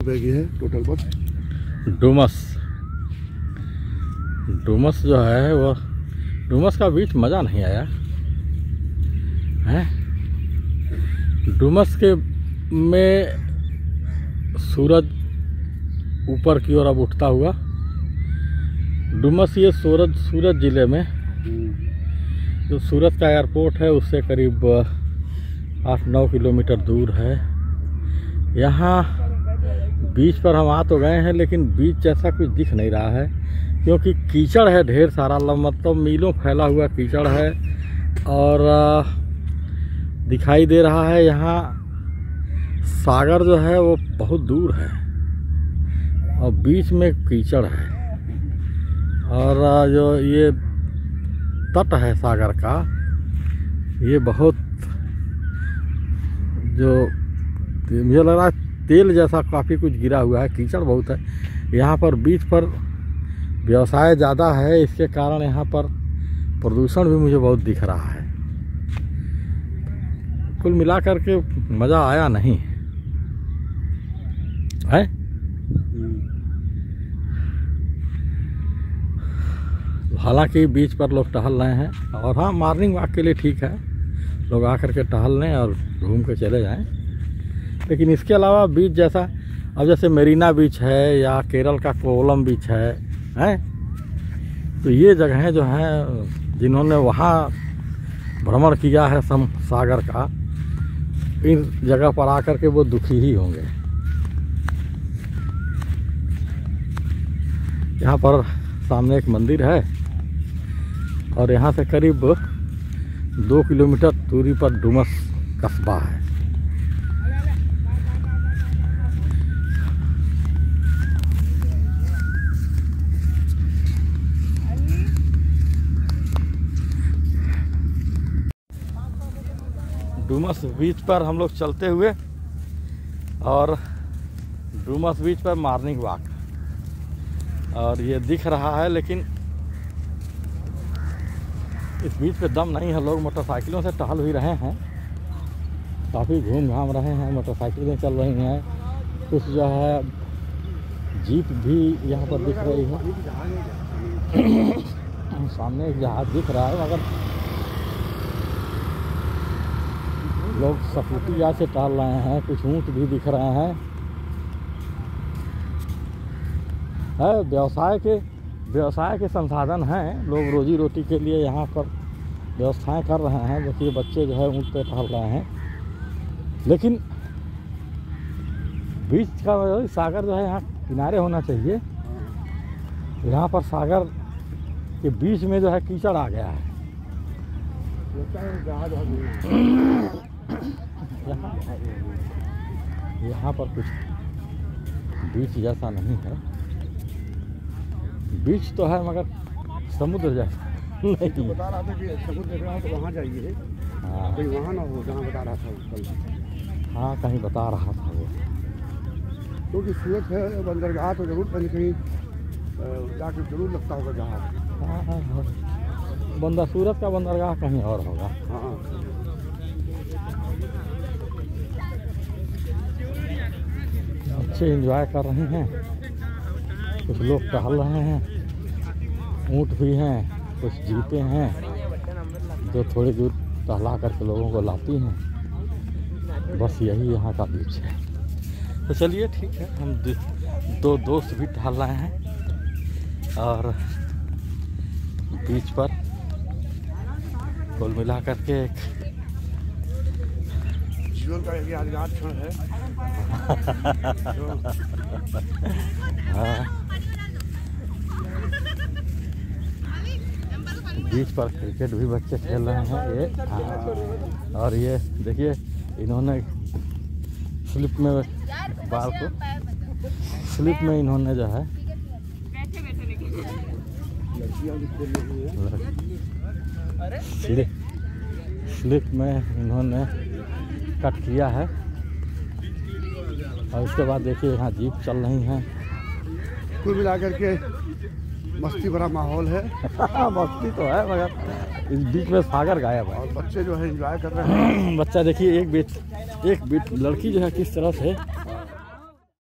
है टोटल बस। डुमस जो है वो डुमस का बीच मज़ा नहीं आया है। डुमस के में सूरज ऊपर की ओर अब उठता हुआ। डुमस ये सूरत ज़िले में जो सूरत का एयरपोर्ट है उससे करीब 8-9 किलोमीटर दूर है। यहाँ बीच पर हम आ तो गए हैं लेकिन बीच जैसा कुछ दिख नहीं रहा है क्योंकि कीचड़ है ढेर सारा, मतलब मीलों फैला हुआ कीचड़ है और दिखाई दे रहा है यहाँ सागर जो है वो बहुत दूर है और बीच में कीचड़ है। और जो ये तट है सागर का ये बहुत जो मुझे लग रहा है तेल जैसा काफ़ी कुछ गिरा हुआ है, कीचड़ बहुत है यहाँ पर। बीच पर व्यवसाय ज़्यादा है, इसके कारण यहाँ पर प्रदूषण भी मुझे बहुत दिख रहा है। कुल मिला करके मज़ा आया नहीं है। हालांकि बीच पर लोग टहल रहे हैं और हाँ मॉर्निंग वॉक के लिए ठीक है, लोग आकर के टहल लें और घूम के चले जाएं। लेकिन इसके अलावा बीच जैसा अब जैसे मेरीना बीच है या केरल का कोवलम बीच है तो ये जगहें जो हैं जिन्होंने वहाँ भ्रमण किया है सागर का, इन जगह पर आकर के वो दुखी ही होंगे। यहाँ पर सामने एक मंदिर है और यहाँ से करीब 2 किलोमीटर दूरी पर डुमस कस्बा है। डुमस बीच पर हम लोग चलते हुए और डुमस बीच पर मॉर्निंग वॉक और ये दिख रहा है लेकिन इस बीच पे दम नहीं है। लोग मोटरसाइकिलों से टहल भी रहे हैं, काफ़ी घूम घाम रहे हैं, मोटरसाइकिलें चल रही हैं, कुछ जो है जीप भी यहाँ पर दिख रही है। सामने एक जहाज दिख रहा है मगर लोग सपूतिया से टहल रहे हैं, कुछ ऊँट भी दिख रहे हैं। व्यवसाय के संसाधन हैं, लोग रोजी रोटी के लिए यहाँ पर व्यवस्थाएं कर रहे हैं। देखिए बच्चे जो है ऊँट पे टहल रहे हैं लेकिन बीच का सागर जो है यहाँ किनारे होना चाहिए। यहाँ पर सागर के बीच में जो है कीचड़ आ गया है। यहाँ पर कुछ बीच जैसा नहीं है, बीच तो है मगर समुद्र जैसा नहीं। बता रहा था कि समुद्र देख रहा है तो वहाँ जाइए। हाँ कहीं वहाँ ना हो जहाँ बता रहा था कल। हाँ कहीं बता रहा था वो, क्योंकि सूरत है बंदरगाह तो जरूर कहीं कहीं जाकर जरूर लगता होगा जहाज। हाँ सूरत का बंदरगाह कहीं और होगा। हाँ अच्छे एंजॉय कर रहे हैं, कुछ लोग टहल रहे हैं, ऊँट भी हैं, कुछ जीपें हैं जो थोड़ी दूर टहला करके लोगों को लाती हैं। बस यही यहाँ का बीच है। तो चलिए ठीक है, हम दो दोस्त भी टहल रहे हैं और बीच पर कुल मिला करके एक जीवन का एक यादगार क्षण है। हाँ बीच पर क्रिकेट भी बच्चे खेल रहे हैं ये। हाँ और ये देखिए इन्होंने स्लिप में बाल को स्लिप में इन्होंने जो है स्लिप में इन्होंने कट किया है। और उसके बाद देखिए यहाँ जीप चल रही हैं। कुल मिलाकर के मस्ती भरा माहौल है। मस्ती तो है मगर इस बीच में सागर गायब है और बच्चे जो है एंजॉय कर रहे हैं। बच्चा देखिए एक बीच लड़की जो है किस तरह से